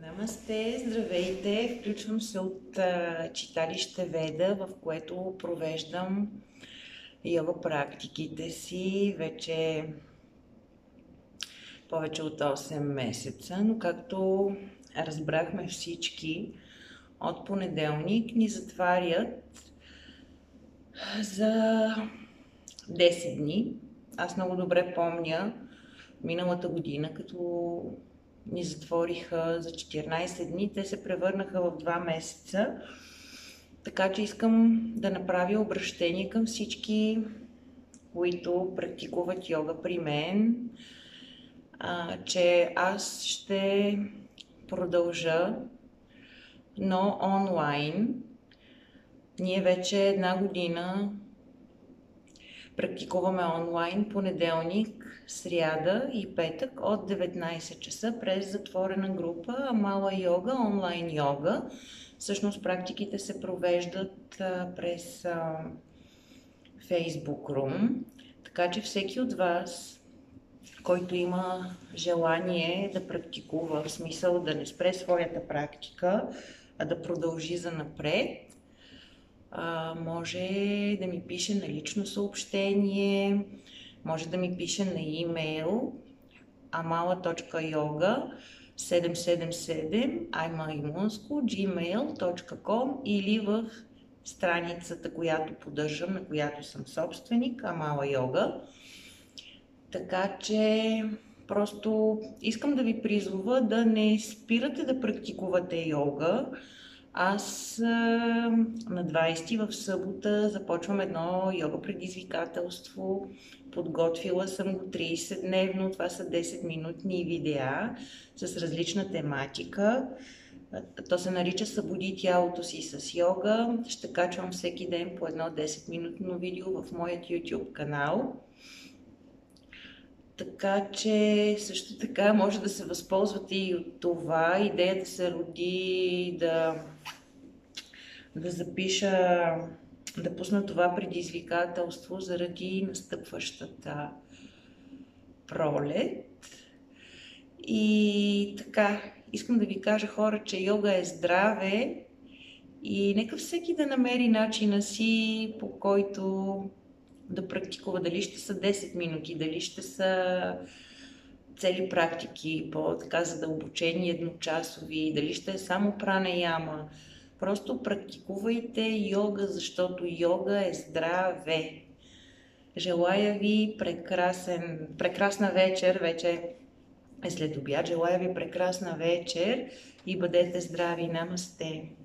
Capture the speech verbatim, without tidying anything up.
Намасте, здравейте! Включвам се от а, читалище Веда, в което провеждам йога практиките си вече повече от осем месеца, но както разбрахме всички, от понеделник ни затварят за десет дни. Аз много добре помня миналата година, като ни затвориха за четиринайсет дни, те се превърнаха в два месеца. Така че искам да направя обръщение към всички, които практикуват йога при мен, а, че аз ще продължа, но онлайн. Ние вече една година практикуваме онлайн понеделник, сряда и петък от деветнайсет часа през затворена група Амала йога, онлайн йога. Всъщност практиките се провеждат а, през а, Facebook Room, така че всеки от вас, който има желание да практикува, в смисъл да не спре своята практика, а да продължи занапред, може да ми пише на лично съобщение, може да ми пише на имейл амала точка йога седем седем седем аймаймунско джимейл точка ком или в страницата, която поддържам, на която съм собственик, Амала йога. Така че просто искам да ви призова да не спирате да практикувате йога. Аз на двайсети в събота започвам едно йога предизвикателство. Подготвила съм го трийсет дневно. Това са десет минутни видеа с различна тематика. То се нарича "Събуди тялото си с йога". Ще качвам всеки ден по едно десет минутно видео в моят YouTube канал. Така че също така може да се възползвате и от това. Идеята се роди да, да запиша, да пусна това предизвикателство заради настъпващата пролет. И така, искам да ви кажа, хора, че йога е здраве и нека всеки да намери начина си, по който да практикува. Дали ще са десет минути, дали ще са цели практики, по-така задълбочени едночасови, дали ще е само пранаяма. Просто практикувайте йога, защото йога е здраве. Желая ви прекрасен, прекрасна вечер, вече е след обяд. Желая ви прекрасна вечер и бъдете здрави. Намасте!